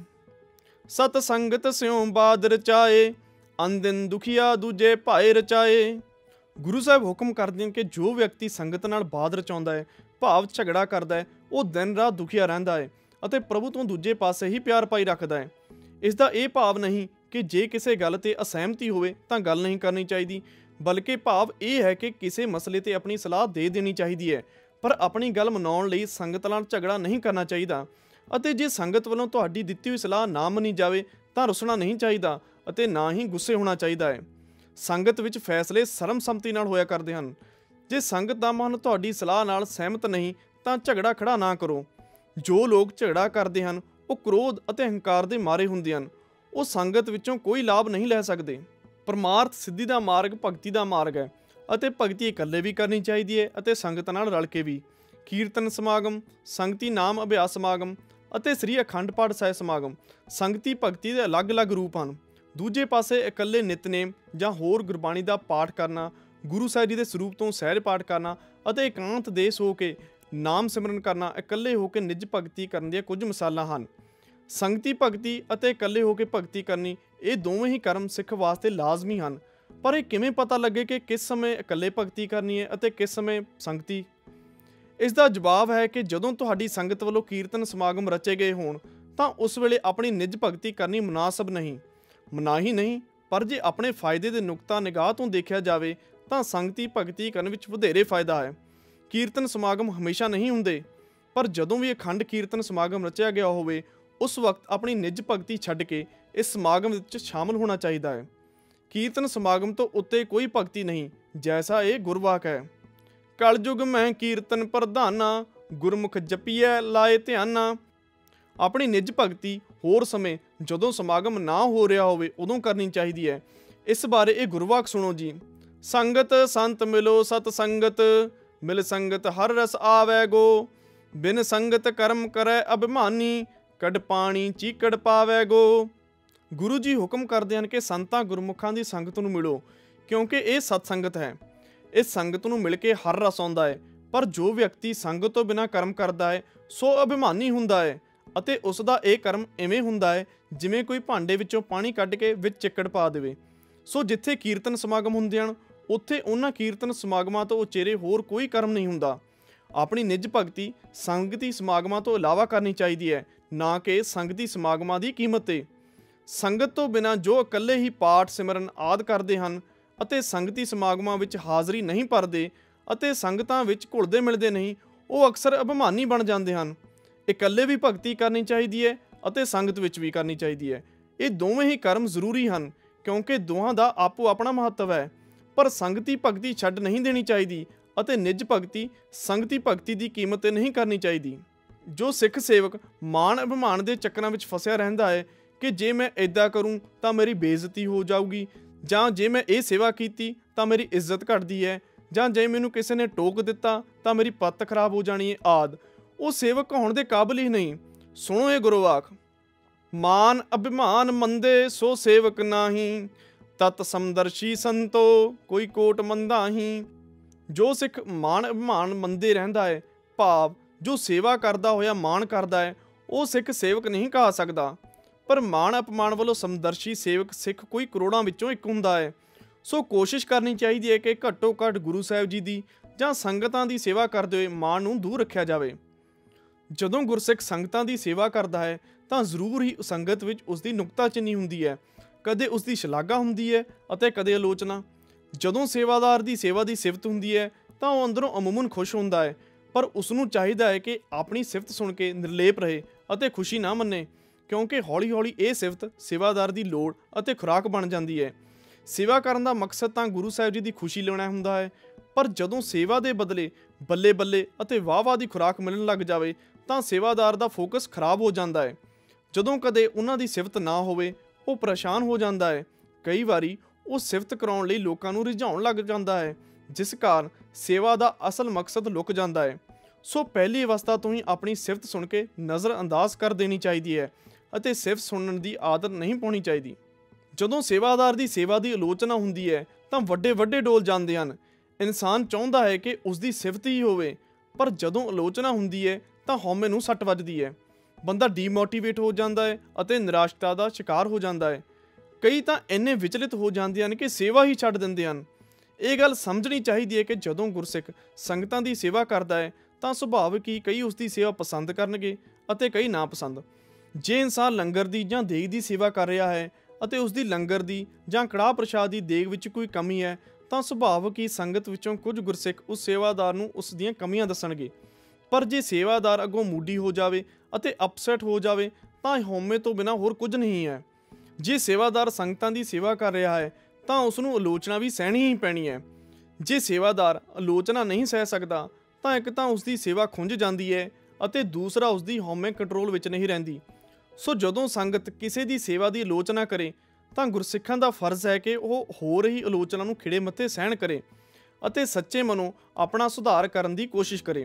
ਸਤ ਸੰਗਤ ਸਿਉ ਬਾਦ ਰਚਾਏ, ਅਨਦਿਨ ਦੁਖੀਆ ਦੂਜੇ ਭਾਏ ਰਚਾਏ। ਗੁਰੂ ਸਾਹਿਬ ਹੁਕਮ ਕਰਦੇ ਹਨ ਕਿ ਜੋ ਵਿਅਕਤੀ ਸੰਗਤ ਨਾਲ ਬਾਦ ਰਚਾਉਂਦਾ ਹੈ, ਭਾਵ ਝਗੜਾ ਕਰਦਾ ਹੈ, ਉਹ ਦਿਨ ਰਾਤ ਦੁਖੀਆ ਰਹਿੰਦਾ ਹੈ ਅਤੇ ਪ੍ਰਭੂ ਤੋਂ ਦੂਜੇ ਪਾਸੇ ਹੀ ਪਿਆਰ ਪਾਈ ਰੱਖਦਾ ਹੈ। ਇਸ ਦਾ ਇਹ ਭਾਵ ਨਹੀਂ ਕਿ ਜੇ ਕਿਸੇ ਗੱਲ ਤੇ ਅਸਹਿਮਤੀ ਹੋਵੇ ਤਾਂ ਗੱਲ ਨਹੀਂ ਕਰਨੀ ਚਾਹੀਦੀ, ਬਲਕਿ ਭਾਵ ਇਹ ਹੈ ਕਿ ਕਿਸੇ ਮਸਲੇ ਤੇ ਆਪਣੀ ਸਲਾਹ ਦੇ ਦੇਣੀ ਚਾਹੀਦੀ ਹੈ, ਪਰ ਆਪਣੀ ਗੱਲ ਮਨਾਉਣ ਲਈ ਸੰਗਤ ਨਾਲ ਝਗੜਾ ਨਹੀਂ ਕਰਨਾ ਚਾਹੀਦਾ। ਅਤੇ ਜੇ ਸੰਗਤ ਵੱਲੋਂ ਤੁਹਾਡੀ ਦਿੱਤੀ ਹੋਈ ਸਲਾਹ ਨਾ ਮੰਨੀ ਜਾਵੇ ਤਾਂ ਰੁੱਸਣਾ ਨਹੀਂ ਚਾਹੀਦਾ ਅਤੇ ਨਾ ਹੀ ਗੁੱਸੇ ਹੋਣਾ ਚਾਹੀਦਾ ਹੈ। ਸੰਗਤ ਵਿੱਚ ਫੈਸਲੇ ਸਰਬਸੰਮਤੀ ਨਾਲ ਹੋਇਆ ਕਰਦੇ ਹਨ। ਜੇ ਸੰਗਤ ਦਾ ਮਨ ਤੁਹਾਡੀ ਸਲਾਹ ਨਾਲ ਸਹਿਮਤ ਨਹੀਂ ਤਾਂ ਝਗੜਾ ਖੜਾ ਨਾ ਕਰੋ। ਜੋ ਲੋਕ ਝਗੜਾ ਕਰਦੇ ਹਨ ਉਹ ਕ੍ਰੋਧ ਅਤੇ ਹੰਕਾਰ ਦੇ ਮਾਰੇ ਹੁੰਦੇ ਹਨ। ਉਹ ਸੰਗਤ ਵਿੱਚੋਂ ਕੋਈ ਲਾਭ ਨਹੀਂ ਲੈ ਸਕਦੇ। ਪਰਮਾਰਥ ਸਿੱਧੀ ਦਾ ਮਾਰਗ ਭਗਤੀ ਦਾ ਮਾਰਗ ਹੈ ਅਤੇ ਭਗਤੀ ਇਕੱਲੇ ਵੀ ਕਰਨੀ ਚਾਹੀਦੀ ਹੈ ਅਤੇ ਸੰਗਤ ਨਾਲ ਰਲ ਕੇ ਵੀ। ਕੀਰਤਨ ਸਮਾਗਮ, ਸੰਗਤੀ ਨਾਮ ਅਭਿਆਸ ਸਮਾਗਮ ਅਤੇ ਸ੍ਰੀ ਅਖੰਡ ਪਾਠ ਸਾਹਿਬ ਸਮਾਗਮ ਸੰਗਤੀ ਭਗਤੀ ਦੇ ਅਲੱਗ-ਅਲੱਗ ਰੂਪ ਹਨ। ਦੂਜੇ ਪਾਸੇ ਇਕੱਲੇ ਨਿਤਨੇਮ ਜਾਂ ਹੋਰ ਗੁਰਬਾਣੀ ਦਾ ਪਾਠ ਕਰਨਾ, ਗੁਰੂ ਸਾਹਿਬ ਜੀ ਦੇ ਸਰੂਪ ਤੋਂ ਸਹਿਜ ਪਾਠ ਕਰਨਾ ਅਤੇ ਇਕਾਂਤ ਦੇਸ ਹੋ ਕੇ ਨਾਮ ਸਿਮਰਨ ਕਰਨਾ ਇਕੱਲੇ ਹੋ ਕੇ ਨਿਜ ਭਗਤੀ ਕਰਨ ਦੀਆਂ ਕੁਝ ਮਿਸਾਲਾਂ ਹਨ। ਸੰਗਤੀ ਭਗਤੀ ਅਤੇ ਇਕੱਲੇ ਹੋ ਕੇ ਭਗਤੀ ਕਰਨੀ, ਇਹ ਦੋਵੇਂ ਹੀ ਕਰਮ ਸਿੱਖ ਵਾਸਤੇ ਲਾਜ਼ਮੀ ਹਨ। ਪਰ ਇਹ ਕਿਵੇਂ ਪਤਾ ਲੱਗੇ ਕਿ ਕਿਸ ਸਮੇਂ ਇਕੱਲੇ ਭਗਤੀ ਕਰਨੀ ਹੈ ਅਤੇ ਕਿਸ ਸਮੇਂ ਸੰਗਤੀ? ਇਸ ਦਾ ਜਵਾਬ ਹੈ ਕਿ ਜਦੋਂ ਤੁਹਾਡੀ ਸੰਗਤ ਵੱਲੋਂ ਕੀਰਤਨ ਸਮਾਗਮ ਰਚੇ ਗਏ ਹੋਣ ਤਾਂ ਉਸ ਵੇਲੇ ਆਪਣੀ ਨਿਜ ਭਗਤੀ ਕਰਨੀ ਮੁਨਾਸਬ ਨਹੀਂ, ਮਨਾਹੀ ਨਹੀਂ। ਪਰ ਜੇ ਆਪਣੇ ਫਾਇਦੇ ਦੇ ਨੁਕਤਾ ਨਿਗਾਹ ਤੋਂ ਦੇਖਿਆ ਜਾਵੇ ਤਾਂ ਸੰਗਤੀ ਭਗਤੀ ਕਰਨ ਵਿੱਚ ਵਧੇਰੇ ਫਾਇਦਾ ਹੈ। ਕੀਰਤਨ ਸਮਾਗਮ ਹਮੇਸ਼ਾ ਨਹੀਂ ਹੁੰਦੇ, ਪਰ ਜਦੋਂ ਵੀ ਅਖੰਡ ਕੀਰਤਨ ਸਮਾਗਮ ਰਚਿਆ ਗਿਆ ਹੋਵੇ ਉਸ ਵਕਤ ਆਪਣੀ ਨਿਜ ਭਗਤੀ ਛੱਡ ਕੇ ਇਸ ਸਮਾਗਮ ਵਿੱਚ ਸ਼ਾਮਲ ਹੋਣਾ ਚਾਹੀਦਾ ਹੈ। ਕੀਰਤਨ ਸਮਾਗਮ ਤੋਂ ਉੱਤੇ ਕੋਈ ਭਗਤੀ ਨਹੀਂ, ਜੈਸਾ ਇਹ ਗੁਰਵਾਕ ਹੈ। ਕਲਯੁਗ ਮੈਂ ਕੀਰਤਨ ਪ੍ਰਧਾਨਾ, ਗੁਰਮੁਖ ਜਪੀਐ ਲਾਏ ਧਿਆਨਾ। ਆਪਣੀ ਨਿਜ ਭਗਤੀ ਹੋਰ ਸਮੇਂ ਜਦੋਂ ਸਮਾਗਮ ਨਾ ਹੋ ਰਿਹਾ ਹੋਵੇ ਉਦੋਂ ਕਰਨੀ ਚਾਹੀਦੀ ਹੈ। ਇਸ ਬਾਰੇ ਇਹ ਗੁਰਵਾਕ ਸੁਣੋ ਜੀ। ਸੰਗਤ ਸੰਤ ਮਿਲੋ ਸਤ ਸੰਗਤ, ਮਿਲ ਸੰਗਤ ਹਰ ਰਸ ਆਵੈ ਗੋ। ਬਿਨ ਸੰਗਤ ਕਰਮ ਕਰੈ ਅਭਿਮਾਨੀ, ਕੱਢ ਪਾਣੀ ਚੀਕੜ ਪਾਵੈ ਗੋ। ਗੁਰੂ ਜੀ ਹੁਕਮ ਕਰਦੇ ਹਨ ਕਿ ਸੰਤਾਂ ਗੁਰਮੁਖਾਂ ਦੀ ਸੰਗਤ ਨੂੰ ਮਿਲੋ, ਕਿਉਂਕਿ ਇਹ ਸਤ ਸੰਗਤ ਹੈ। ਇਸ ਸੰਗਤ ਨੂੰ ਮਿਲ ਕੇ ਹਰ ਰਸ ਆਉਂਦਾ ਹੈ। ਪਰ ਜੋ ਵਿਅਕਤੀ ਸੰਗਤ ਤੋਂ ਬਿਨਾਂ ਕਰਮ ਕਰਦਾ ਹੈ ਸੋ ਅਭਿਮਾਨੀ ਹੁੰਦਾ ਹੈ ਅਤੇ ਉਸ ਦਾ ਇਹ ਕਰਮ ਇਵੇਂ ਹੁੰਦਾ ਹੈ ਜਿਵੇਂ ਕੋਈ ਭਾਂਡੇ ਵਿੱਚੋਂ ਪਾਣੀ ਕੱਢ ਕੇ ਵਿੱਚ ਚਿੱਕੜ ਪਾ ਦੇਵੇ। ਸੋ ਜਿੱਥੇ ਕੀਰਤਨ ਸਮਾਗਮ ਹੁੰਦੇ ਹਨ ਉੱਥੇ ਉਹਨਾਂ ਕੀਰਤਨ ਸਮਾਗਮਾਂ ਤੋਂ ਉਚੇਰੇ ਹੋਰ ਕੋਈ ਕਰਮ ਨਹੀਂ ਹੁੰਦਾ। ਆਪਣੀ ਨਿਜ ਭਗਤੀ ਸੰਗਤੀ ਸਮਾਗਮਾਂ ਤੋਂ ਇਲਾਵਾ ਕਰਨੀ ਚਾਹੀਦੀ ਹੈ, ਨਾ ਕਿ ਸੰਗਤੀ ਸਮਾਗਮਾਂ ਦੀ ਕੀਮਤ 'ਤੇ। ਸੰਗਤ ਤੋਂ ਬਿਨਾਂ ਜੋ ਇਕੱਲੇ ਹੀ ਪਾਠ ਸਿਮਰਨ ਆਦਿ ਕਰਦੇ ਹਨ ਅਤੇ ਸੰਗਤੀ ਸਮਾਗਮਾਂ ਵਿੱਚ ਹਾਜ਼ਰੀ ਨਹੀਂ ਭਰਦੇ ਅਤੇ ਸੰਗਤਾਂ ਵਿੱਚ ਘੁਲਦੇ ਮਿਲਦੇ ਨਹੀਂ, ਉਹ ਅਕਸਰ ਅਭਿਮਾਨੀ ਬਣ ਜਾਂਦੇ ਹਨ। ਇਕੱਲੇ ਵੀ ਭਗਤੀ ਕਰਨੀ ਚਾਹੀਦੀ ਹੈ ਅਤੇ ਸੰਗਤ ਵਿੱਚ ਵੀ ਕਰਨੀ ਚਾਹੀਦੀ ਹੈ। ਇਹ ਦੋਵੇਂ ਹੀ ਕਰਮ ਜ਼ਰੂਰੀ ਹਨ ਕਿਉਂਕਿ ਦੋਹਾਂ ਦਾ ਆਪੋ ਆਪਣਾ ਮਹੱਤਵ ਹੈ। ਪਰ ਸੰਗਤੀ ਭਗਤੀ ਛੱਡ ਨਹੀਂ ਦੇਣੀ ਚਾਹੀਦੀ ਅਤੇ ਨਿਜ ਭਗਤੀ ਸੰਗਤੀ ਭਗਤੀ ਦੀ ਕੀਮਤ 'ਤੇ ਨਹੀਂ ਕਰਨੀ ਚਾਹੀਦੀ। ਜੋ ਸਿੱਖ ਸੇਵਕ ਮਾਣ ਅਭਿਮਾਨ ਦੇ ਚੱਕਰਾਂ ਵਿੱਚ ਫਸਿਆ ਰਹਿੰਦਾ ਹੈ ਕਿ ਜੇ ਮੈਂ ਇੱਦਾਂ ਕਰੂੰ ਤਾਂ ਮੇਰੀ ਬੇਇੱਜ਼ਤੀ ਹੋ ਜਾਊਗੀ, ਜਾਂ ਜੇ ਮੈਂ ਇਹ ਸੇਵਾ ਕੀਤੀ ਤਾਂ ਮੇਰੀ ਇੱਜ਼ਤ ਘਟਦੀ ਹੈ, ਜਾਂ ਜੇ ਮੈਨੂੰ ਕਿਸੇ ਨੇ ਟੋਕ ਦਿੱਤਾ ਤਾਂ ਮੇਰੀ ਪੱਤ ਖਰਾਬ ਹੋ ਜਾਣੀ ਹੈ ਆਦਿ, ਉਹ ਸੇਵਕ ਹੋਣ ਦੇ ਕਾਬਿਲ ਹੀ ਨਹੀਂ। ਸੁਣੋ ਇਹ ਗੁਰਵਾਕ। ਮਾਨ ਅਭਿਮਾਨ ਮੰਦੇ ਸੋ ਸੇਵਕ ਨਾਹੀਂ, ਤਤ ਸਮਦਰਸ਼ੀ ਸੰਤੋ ਕੋਈ ਕੋਟ ਮੰਦਾਹੀਂ। ਜੋ ਸਿੱਖ ਮਾਣ ਅਭਿਮਾਨ ਮੰਦੇ ਰਹਿੰਦਾ ਹੈ, ਭਾਵ ਜੋ ਸੇਵਾ ਕਰਦਾ ਹੋਇਆ ਮਾਣ ਕਰਦਾ ਹੈ, ਉਹ ਸਿੱਖ ਸੇਵਕ ਨਹੀਂ ਕਹਾ ਸਕਦਾ। ਪਰ ਮਾਣ ਅਪਮਾਨ ਵੱਲੋਂ ਸਮਦਰਸ਼ੀ ਸੇਵਕ ਸਿੱਖ ਕੋਈ ਕਰੋੜਾਂ ਵਿੱਚੋਂ ਇੱਕ ਹੁੰਦਾ ਹੈ। ਸੋ ਕੋਸ਼ਿਸ਼ ਕਰਨੀ ਚਾਹੀਦੀ ਹੈ ਕਿ ਘੱਟੋ ਘੱਟ ਗੁਰੂ ਸਾਹਿਬ ਜੀ ਦੀ ਜਾਂ ਸੰਗਤਾਂ ਦੀ ਸੇਵਾ ਕਰਦੇ ਹੋਏ ਮਾਣ ਨੂੰ ਦੂਰ ਰੱਖਿਆ ਜਾਵੇ। ਜਦੋਂ ਗੁਰਸਿੱਖ ਸੰਗਤਾਂ ਦੀ ਸੇਵਾ ਕਰਦਾ ਹੈ ਤਾਂ ਜ਼ਰੂਰ ਹੀ ਸੰਗਤ ਵਿੱਚ ਉਸ ਦੀ ਨੁਕਤਾਚੀਨੀ ਹੁੰਦੀ ਹੈ, ਕਦੇ ਉਸ ਦੀ ਸ਼ਲਾਘਾ ਹੁੰਦੀ ਹੈ ਅਤੇ ਕਦੇ ਆਲੋਚਨਾ। ਜਦੋਂ ਸੇਵਾਦਾਰ ਦੀ ਸੇਵਾ ਦੀ ਸਿਫਤ ਹੁੰਦੀ ਹੈ ਤਾਂ ਉਹ ਅੰਦਰੋਂ ਅਮੂਮਨ ਖੁਸ਼ ਹੁੰਦਾ ਹੈ, ਪਰ ਉਸ ਨੂੰ ਚਾਹੀਦਾ ਹੈ ਕਿ ਆਪਣੀ ਸਿਫਤ ਸੁਣ ਕੇ ਨਿਰਲੇਪ ਰਹੇ ਅਤੇ ਖੁਸ਼ੀ ਨਾ ਮੰਨੇ, ਕਿਉਂਕਿ ਹੌਲੀ ਹੌਲੀ ਇਹ ਸਿਫਤ ਸੇਵਾਦਾਰ ਦੀ ਲੋੜ ਅਤੇ ਖੁਰਾਕ ਬਣ ਜਾਂਦੀ ਹੈ। ਸੇਵਾ ਕਰਨ ਦਾ ਮਕਸਦ ਤਾਂ ਗੁਰੂ ਸਾਹਿਬ ਜੀ ਦੀ ਖੁਸ਼ੀ ਲੈਣਾ ਹੁੰਦਾ ਹੈ, ਪਰ ਜਦੋਂ ਸੇਵਾ ਦੇ ਬਦਲੇ ਬੱਲੇ ਬੱਲੇ ਅਤੇ ਵਾਹ-ਵਾਹ ਦੀ ਖੁਰਾਕ ਮਿਲਣ ਲੱਗ ਜਾਵੇ ਤਾਂ ਸੇਵਾਦਾਰ ਦਾ ਫੋਕਸ ਖਰਾਬ ਹੋ ਜਾਂਦਾ ਹੈ। ਜਦੋਂ ਕਦੇ ਉਹਨਾਂ ਦੀ ਸਿਫਤ ਨਾ ਹੋਵੇ ਉਹ ਪਰੇਸ਼ਾਨ ਹੋ ਜਾਂਦਾ ਹੈ। ਕਈ ਵਾਰੀ ਉਹ ਸਿਫਤ ਕਰਾਉਣ ਲਈ ਲੋਕਾਂ ਨੂੰ ਰਿਝਾਉਣ ਲੱਗ ਜਾਂਦਾ ਹੈ, ਜਿਸ ਕਾਰਨ ਸੇਵਾ ਦਾ ਅਸਲ ਮਕਸਦ ਲੁਕ ਜਾਂਦਾ ਹੈ। ਸੋ ਪਹਿਲੀ ਅਵਸਥਾ ਤੋਂ ਹੀ ਆਪਣੀ ਸਿਫਤ ਸੁਣ ਕੇ ਨਜ਼ਰ ਅੰਦਾਜ਼ ਕਰ ਦੇਣੀ ਚਾਹੀਦੀ ਹੈ ਅਤੇ ਸਿਫਤ ਸੁਣਨ ਦੀ ਆਦਤ ਨਹੀਂ ਪਾਉਣੀ ਚਾਹੀਦੀ। ਜਦੋਂ ਸੇਵਾਦਾਰ ਦੀ ਸੇਵਾ ਦੀ ਆਲੋਚਨਾ ਹੁੰਦੀ ਹੈ ਤਾਂ ਵੱਡੇ ਵੱਡੇ ਡੋਲ ਜਾਂਦੇ ਹਨ। ਇਨਸਾਨ ਚਾਹੁੰਦਾ ਹੈ ਕਿ ਉਸ ਦੀ ਸਿਫਤ ਹੀ ਹੋਵੇ, ਪਰ ਜਦੋਂ ਆਲੋਚਨਾ ਹੁੰਦੀ ਹੈ ਤਾਂ ਹਉਮੈ ਨੂੰ ਸੱਟ ਵੱਜਦੀ ਹੈ। ਬੰਦਾ ਡੀਮੋਟੀਵੇਟ ਹੋ ਜਾਂਦਾ ਹੈ ਅਤੇ ਨਿਰਾਸ਼ਤਾ ਦਾ ਸ਼ਿਕਾਰ ਹੋ ਜਾਂਦਾ ਹੈ। ਕਈ ਤਾਂ ਇੰਨੇ ਵਿਚਲਿਤ ਹੋ ਜਾਂਦੇ ਹਨ ਕਿ ਸੇਵਾ ਹੀ ਛੱਡ ਦਿੰਦੇ ਹਨ। ਇਹ ਗੱਲ ਸਮਝਣੀ ਚਾਹੀਦੀ ਹੈ ਕਿ ਜਦੋਂ ਗੁਰਸਿੱਖ ਸੰਗਤਾਂ ਦੀ ਸੇਵਾ ਕਰਦਾ ਹੈ ਤਾਂ ਸੁਭਾਵਿਕ ਹੀ ਕਈ ਉਸ ਦੀ ਸੇਵਾ ਪਸੰਦ ਕਰਨਗੇ ਅਤੇ ਕਈ ਨਾ ਪਸੰਦ। ਜੇ ਇਨਸਾਨ ਲੰਗਰ ਦੀ ਜਾਂ ਦੇਗ ਦੀ ਸੇਵਾ ਕਰ ਰਿਹਾ ਹੈ ਅਤੇ ਉਸ ਦੀ ਲੰਗਰ ਦੀ ਜਾਂ ਕੜਾਹ ਪ੍ਰਸ਼ਾਦ ਦੀ ਦੇਗ ਵਿੱਚ ਕੋਈ ਕਮੀ ਹੈ ਤਾਂ ਸੁਭਾਵਿਕ ਹੀ ਸੰਗਤ ਵਿੱਚੋਂ ਕੁਝ ਗੁਰਸਿੱਖ ਉਸ ਸੇਵਾਦਾਰ ਨੂੰ ਉਸ ਦੀਆਂ ਕਮੀਆਂ ਦੱਸਣਗੇ। ਪਰ ਜੇ ਸੇਵਾਦਾਰ ਅੱਗੋਂ ਮੂਡੀ ਹੋ ਜਾਵੇ ਅਤੇ ਅਪਸੈਟ ਹੋ ਜਾਵੇ ਤਾਂ ਹਉਮੈ ਤੋਂ ਬਿਨਾਂ ਹੋਰ ਕੁਝ ਨਹੀਂ ਹੈ। ਜੇ ਸੇਵਾਦਾਰ ਸੰਗਤਾਂ ਦੀ ਸੇਵਾ ਕਰ ਰਿਹਾ ਹੈ ਤਾਂ ਉਸ ਨੂੰ ਆਲੋਚਨਾ ਵੀ ਸਹਿਣੀ ਹੀ ਪੈਣੀ ਹੈ। ਜੇ ਸੇਵਾਦਾਰ ਆਲੋਚਨਾ ਨਹੀਂ ਸਹਿ ਸਕਦਾ ਤਾਂ ਇੱਕ ਤਾਂ ਉਸ ਦੀ ਸੇਵਾ ਖੁੰਝ ਜਾਂਦੀ ਹੈ ਅਤੇ ਦੂਸਰਾ ਉਸ ਦੀ ਹਉਮੈ ਕੰਟਰੋਲ ਵਿੱਚ ਨਹੀਂ ਰਹਿੰਦੀ। ਸੋ ਜਦੋਂ ਸੰਗਤ ਕਿਸੇ ਦੀ ਸੇਵਾ ਦੀ ਆਲੋਚਨਾ ਕਰੇ ਤਾਂ ਗੁਰਸਿੱਖਾਂ ਦਾ ਫਰਜ਼ ਹੈ ਕਿ ਉਹ ਹੋ ਰਹੀ ਆਲੋਚਨਾ ਨੂੰ ਖਿੜੇ ਮੱਥੇ ਸਹਿਣ ਕਰੇ ਅਤੇ ਸੱਚੇ ਮਨੋਂ ਆਪਣਾ ਸੁਧਾਰ ਕਰਨ ਦੀ ਕੋਸ਼ਿਸ਼ ਕਰੇ।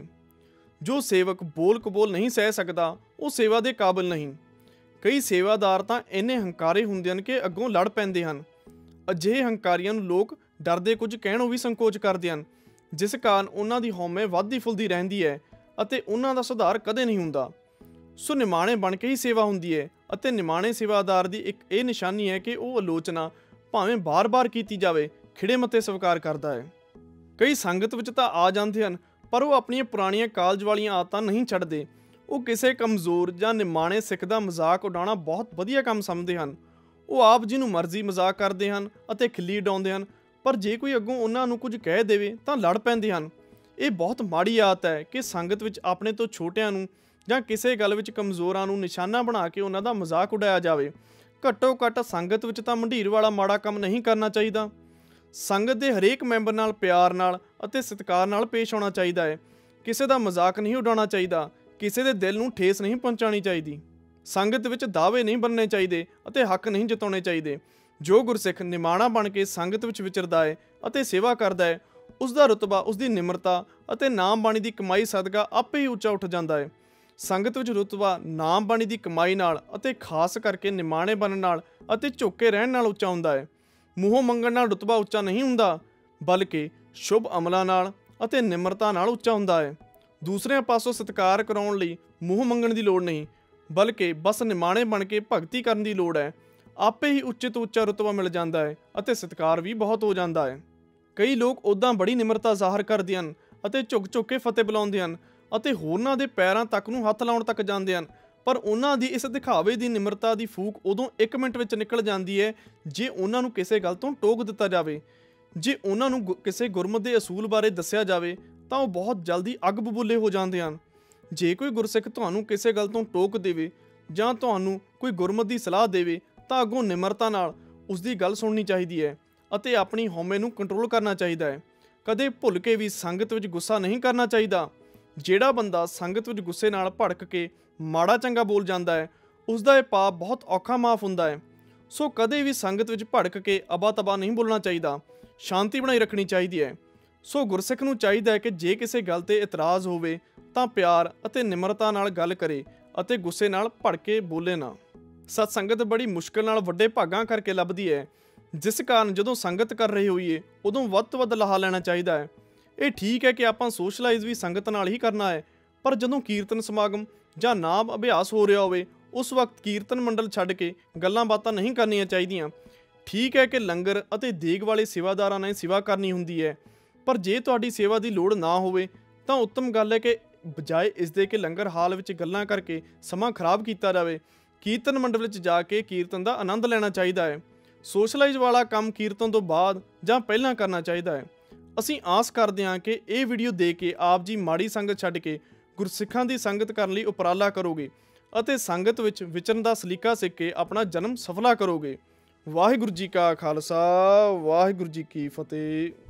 ਜੋ ਸੇਵਕ ਬੋਲ ਕਬੋਲ ਨਹੀਂ ਸਹਿ ਸਕਦਾ ਉਹ ਸੇਵਾ ਦੇ ਕਾਬਿਲ ਨਹੀਂ। ਕਈ ਸੇਵਾਦਾਰ ਤਾਂ ਇੰਨੇ ਹੰਕਾਰੇ ਹੁੰਦੇ ਹਨ ਕਿ ਅੱਗੋਂ ਲੜ ਪੈਂਦੇ ਹਨ। ਅਜਿਹੇ ਹੰਕਾਰੀਆਂ ਨੂੰ ਲੋਕ ਡਰਦੇ ਕੁਝ ਕਹਿਣੋਂ ਵੀ ਸੰਕੋਚ ਕਰਦੇ ਹਨ, ਜਿਸ ਕਾਰਨ ਉਹਨਾਂ ਦੀ ਹਉਮੈ ਵੱਧਦੀ ਫੁੱਲਦੀ ਰਹਿੰਦੀ ਹੈ ਅਤੇ ਉਹਨਾਂ ਦਾ ਸੁਧਾਰ ਕਦੇ ਨਹੀਂ ਹੁੰਦਾ। ਸੋ ਨਿਮਾਣੇ ਬਣ ਕੇ ਹੀ ਸੇਵਾ ਹੁੰਦੀ ਹੈ ਅਤੇ ਨਿਮਾਣੇ ਸੇਵਾਦਾਰ ਦੀ ਇੱਕ ਇਹ ਨਿਸ਼ਾਨੀ ਹੈ ਕਿ ਉਹ ਆਲੋਚਨਾ ਭਾਵੇਂ ਬਾਰ-ਬਾਰ ਕੀਤੀ ਜਾਵੇ ਖਿੜੇ ਮੱਥੇ ਸਵੀਕਾਰ ਕਰਦਾ ਹੈ। ਕਈ ਸੰਗਤ ਵਿੱਚ ਤਾਂ ਆ ਜਾਂਦੇ ਹਨ ਪਰ ਉਹ ਆਪਣੀਆਂ ਪੁਰਾਣੀਆਂ ਕਾਲਜ ਵਾਲੀਆਂ ਆਦਤਾਂ ਨਹੀਂ ਛੱਡਦੇ। ਉਹ ਕਿਸੇ ਕਮਜ਼ੋਰ ਜਾਂ ਨਿਮਾਣੇ ਸਿੱਖ ਦਾ ਮਜ਼ਾਕ ਉਡਾਉਣਾ ਬਹੁਤ ਵਧੀਆ ਕੰਮ ਸਮਝਦੇ ਹਨ। ਉਹ ਆਪ ਜੀ ਨੂੰ ਮਰਜ਼ੀ ਮਜ਼ਾਕ ਕਰਦੇ ਹਨ ਅਤੇ ਖਿੱਲੀ ਉਡਾਉਂਦੇ ਹਨ, ਪਰ ਜੇ ਕੋਈ ਅੱਗੋਂ ਉਹਨਾਂ ਨੂੰ ਕੁਝ ਕਹਿ ਦੇਵੇ ਤਾਂ ਲੜ ਪੈਂਦੇ ਹਨ। ਇਹ ਬਹੁਤ ਮਾੜੀ ਆਦਤ ਹੈ ਕਿ ਸੰਗਤ ਵਿੱਚ ਆਪਣੇ ਤੋਂ ਛੋਟਿਆਂ ਨੂੰ ਜਾਂ ਕਿਸੇ ਗੱਲ ਵਿੱਚ ਕਮਜ਼ੋਰਾਂ ਨੂੰ ਨਿਸ਼ਾਨਾ ਬਣਾ ਕੇ ਉਹਨਾਂ ਦਾ ਮਜ਼ਾਕ ਉਡਾਇਆ ਜਾਵੇ। ਘੱਟੋ ਘੱਟ ਸੰਗਤ ਵਿੱਚ ਤਾਂ ਮੰਡੀਰ ਵਾਲਾ ਮਾੜਾ ਕੰਮ ਨਹੀਂ ਕਰਨਾ ਚਾਹੀਦਾ। ਸੰਗਤ ਦੇ ਹਰੇਕ ਮੈਂਬਰ ਨਾਲ ਪਿਆਰ ਨਾਲ ਅਤੇ ਸਤਿਕਾਰ ਨਾਲ ਪੇਸ਼ ਆਉਣਾ ਚਾਹੀਦਾ ਹੈ। ਕਿਸੇ ਦਾ ਮਜ਼ਾਕ ਨਹੀਂ ਉਡਾਉਣਾ ਚਾਹੀਦਾ, ਕਿਸੇ ਦੇ ਦਿਲ ਨੂੰ ਠੇਸ ਨਹੀਂ ਪਹੁੰਚਾਉਣੀ ਚਾਹੀਦੀ। ਸੰਗਤ ਵਿੱਚ ਦਾਅਵੇ ਨਹੀਂ ਬਣਨੇ ਚਾਹੀਦੇ ਅਤੇ ਹੱਕ ਨਹੀਂ ਜਤਾਉਣੇ ਚਾਹੀਦੇ। ਜੋ ਗੁਰਸਿੱਖ ਨਿਮਾਣਾ ਬਣ ਕੇ ਸੰਗਤ ਵਿੱਚ ਵਿਚਰਦਾ ਹੈ ਅਤੇ ਸੇਵਾ ਕਰਦਾ ਹੈ, ਉਸ ਦਾ ਰੁਤਬਾ ਉਸ ਦੀ ਨਿਮਰਤਾ ਅਤੇ ਨਾਮ ਬਾਣੀ ਦੀ ਕਮਾਈ ਸਦਕਾ ਆਪੇ ਹੀ ਉੱਚਾ ਉੱਠ ਜਾਂਦਾ ਹੈ। ਸੰਗਤ ਵਿੱਚ ਰੁਤਬਾ ਨਾਮ ਬਾਣੀ ਦੀ ਕਮਾਈ ਨਾਲ ਅਤੇ ਖਾਸ ਕਰਕੇ ਨਿਮਾਣੇ ਬਣਨ ਨਾਲ ਅਤੇ ਝੁੱਕ ਕੇ ਰਹਿਣ ਨਾਲ ਉੱਚਾ ਹੁੰਦਾ ਹੈ। ਮੂੰਹੋਂ ਮੰਗਣ ਨਾਲ ਰੁਤਬਾ ਉੱਚਾ ਨਹੀਂ ਹੁੰਦਾ, ਬਲਕਿ ਸ਼ੁਭ ਅਮਲਾਂ ਨਾਲ ਅਤੇ ਨਿਮਰਤਾ ਨਾਲ ਉੱਚਾ ਹੁੰਦਾ ਹੈ। ਦੂਸਰਿਆਂ ਪਾਸੋਂ ਸਤਿਕਾਰ ਕਰਾਉਣ ਲਈ ਮੂੰਹ ਮੰਗਣ ਦੀ ਲੋੜ ਨਹੀਂ, ਬਲਕਿ ਬਸ ਨਿਮਾਣੇ ਬਣ ਕੇ ਭਗਤੀ ਕਰਨ ਦੀ ਲੋੜ ਹੈ। ਆਪੇ ਹੀ ਉੱਚੇ ਤੋਂ ਉੱਚਾ ਰੁਤਬਾ ਮਿਲ ਜਾਂਦਾ ਹੈ ਅਤੇ ਸਤਿਕਾਰ ਵੀ ਬਹੁਤ ਹੋ ਜਾਂਦਾ ਹੈ। ਕਈ ਲੋਕ ਉੱਦਾਂ ਬੜੀ ਨਿਮਰਤਾ ਜ਼ਾਹਰ ਕਰਦੇ ਹਨ ਅਤੇ ਝੁਕ ਝੁਕ ਕੇ ਫਤਿਹ ਬੁਲਾਉਂਦੇ ਹਨ ਅਤੇ ਹੋਰਨਾਂ ਦੇ ਪੈਰਾਂ ਤੱਕ ਨੂੰ ਹੱਥ ਲਾਉਣ ਤੱਕ ਜਾਂਦੇ ਹਨ, ਪਰ ਉਹਨਾਂ ਦੀ ਇਸ ਦਿਖਾਵੇ ਦੀ ਨਿਮਰਤਾ ਦੀ ਫੂਕ ਉਦੋਂ 1 ਮਿੰਟ ਵਿੱਚ ਨਿਕਲ ਜਾਂਦੀ ਹੈ ਜੇ ਉਹਨਾਂ ਨੂੰ ਕਿਸੇ ਗੱਲ ਤੋਂ ਟੋਕ ਦਿੱਤਾ ਜਾਵੇ। ਜੇ ਉਹਨਾਂ ਨੂੰ ਕਿਸੇ ਗੁਰਮਤਿ ਦੇ ਅਸੂਲ ਬਾਰੇ ਦੱਸਿਆ ਜਾਵੇ ਤਾਂ ਉਹ ਬਹੁਤ ਜਲਦੀ ਅੱਗ ਬਬੂਲੇ ਹੋ ਜਾਂਦੇ ਹਨ। ਜੇ ਕੋਈ ਗੁਰਸਿੱਖ ਤੁਹਾਨੂੰ ਕਿਸੇ ਗੱਲ ਤੋਂ ਟੋਕ ਦੇਵੇ ਜਾਂ ਤੁਹਾਨੂੰ ਕੋਈ ਗੁਰਮਤਿ ਦੀ ਸਲਾਹ ਦੇਵੇ ਤਾਂ ਅੱਗੋਂ ਨਿਮਰਤਾ ਨਾਲ ਉਸ ਦੀ ਗੱਲ ਸੁਣਨੀ ਚਾਹੀਦੀ ਹੈ ਅਤੇ ਆਪਣੀ ਹਉਮੈ ਨੂੰ ਕੰਟਰੋਲ ਕਰਨਾ ਚਾਹੀਦਾ ਹੈ। ਕਦੇ ਭੁੱਲ ਕੇ ਵੀ ਸੰਗਤ ਵਿੱਚ ਗੁੱਸਾ ਨਹੀਂ ਕਰਨਾ ਚਾਹੀਦਾ। ਜਿਹੜਾ ਬੰਦਾ ਸੰਗਤ ਵਿੱਚ ਗੁੱਸੇ ਨਾਲ ਭੜਕ ਕੇ ਮਾੜਾ ਚੰਗਾ ਬੋਲ ਜਾਂਦਾ ਹੈ, ਉਸ ਦਾ ਇਹ ਪਾਪ ਬਹੁਤ ਔਖਾ ਮਾਫ ਹੁੰਦਾ ਹੈ। ਸੋ ਕਦੇ ਵੀ ਸੰਗਤ ਵਿੱਚ ਭੜਕ ਕੇ ਅਬਾ ਤਬਾ ਨਹੀਂ ਬੋਲਣਾ ਚਾਹੀਦਾ, ਸ਼ਾਂਤੀ ਬਣਾਈ ਰੱਖਣੀ ਚਾਹੀਦੀ ਹੈ। ਸੋ ਗੁਰਸਿੱਖ ਨੂੰ ਚਾਹੀਦਾ ਹੈ ਕਿ ਜੇ ਕਿਸੇ ਗੱਲ ਤੇ ਇਤਰਾਜ਼ ਹੋਵੇ ਤਾਂ ਪਿਆਰ ਅਤੇ ਨਿਮਰਤਾ ਨਾਲ ਗੱਲ ਕਰੇ ਅਤੇ ਗੁੱਸੇ ਨਾਲ ਭੜਕ ਕੇ ਬੋਲੇ ਨਾ। ਸਤ ਸੰਗਤ ਬੜੀ ਮੁਸ਼ਕਿਲ ਨਾਲ ਵੱਡੇ ਭਾਗਾਂ ਕਰਕੇ ਲੱਭਦੀ ਹੈ, ਜਿਸ ਕਾਰਨ ਜਦੋਂ ਸੰਗਤ ਕਰ ਰਹੇ ਹੋਈਏ ਉਦੋਂ ਵੱਧ ਤੋਂ ਵੱਧ ਲਾਹਾ ਲੈਣਾ ਚਾਹੀਦਾ ਹੈ। ਇਹ ਠੀਕ ਹੈ ਕਿ ਆਪਾਂ ਸੋਸ਼ਲਾਈਜ਼ ਵੀ ਸੰਗਤ ਨਾਲ ਹੀ ਕਰਨਾ ਹੈ, ਪਰ ਜਦੋਂ ਕੀਰਤਨ ਸਮਾਗਮ ਜਾਂ ਨਾਮ ਅਭਿਆਸ ਹੋ ਰਿਹਾ ਹੋਵੇ ਉਸ ਵਕਤ ਕੀਰਤਨ ਮੰਡਲ ਛੱਡ ਕੇ ਗੱਲਾਂ ਬਾਤਾਂ ਨਹੀਂ ਕਰਨੀਆਂ ਚਾਹੀਦੀਆਂ। ਠੀਕ ਹੈ ਕਿ ਲੰਗਰ ਅਤੇ ਦੇਗ ਵਾਲੇ ਸੇਵਾਦਾਰਾਂ ਨੇ ਸੇਵਾ ਕਰਨੀ ਹੁੰਦੀ ਹੈ, ਪਰ ਜੇ ਤੁਹਾਡੀ ਸੇਵਾ ਦੀ ਲੋੜ ਨਾ ਹੋਵੇ ਤਾਂ ਉੱਤਮ ਗੱਲ ਹੈ ਕਿ ਬਜਾਏ ਇਸ ਦੇ ਕਿ ਲੰਗਰ ਹਾਲ ਵਿੱਚ ਗੱਲਾਂ ਕਰਕੇ ਸਮਾਂ ਖਰਾਬ ਕੀਤਾ ਜਾਵੇ, ਕੀਰਤਨ ਮੰਡਲ ਵਿੱਚ ਜਾ ਕੇ ਕੀਰਤਨ ਦਾ ਆਨੰਦ ਲੈਣਾ ਚਾਹੀਦਾ ਹੈ। ਸੋਸ਼ਲਾਈਜ਼ ਵਾਲਾ ਕੰਮ ਕੀਰਤਨ ਤੋਂ ਬਾਅਦ ਜਾਂ ਪਹਿਲਾਂ ਕਰਨਾ ਚਾਹੀਦਾ ਹੈ। ਅਸੀਂ ਆਸ ਕਰਦੇ ਹਾਂ ਕਿ ਇਹ ਵੀਡੀਓ ਦੇਖ ਕੇ ਆਪ ਜੀ ਮਾੜੀ ਸੰਗਤ ਛੱਡ ਕੇ ਗੁਰਸਿੱਖਾਂ ਦੀ ਸੰਗਤ ਕਰਨ ਲਈ ਉਪਰਾਲਾ ਕਰੋਗੇ ਅਤੇ ਸੰਗਤ ਵਿੱਚ ਵਿਚਰਨ ਦਾ ਸਲੀਕਾ ਸਿੱਖ ਕੇ ਆਪਣਾ ਜਨਮ ਸਫਲਾ ਕਰੋਗੇ। ਵਾਹਿਗੁਰੂ ਜੀ ਕਾ ਖਾਲਸਾ, ਵਾਹਿਗੁਰੂ ਜੀ ਕੀ ਫਤਿਹ।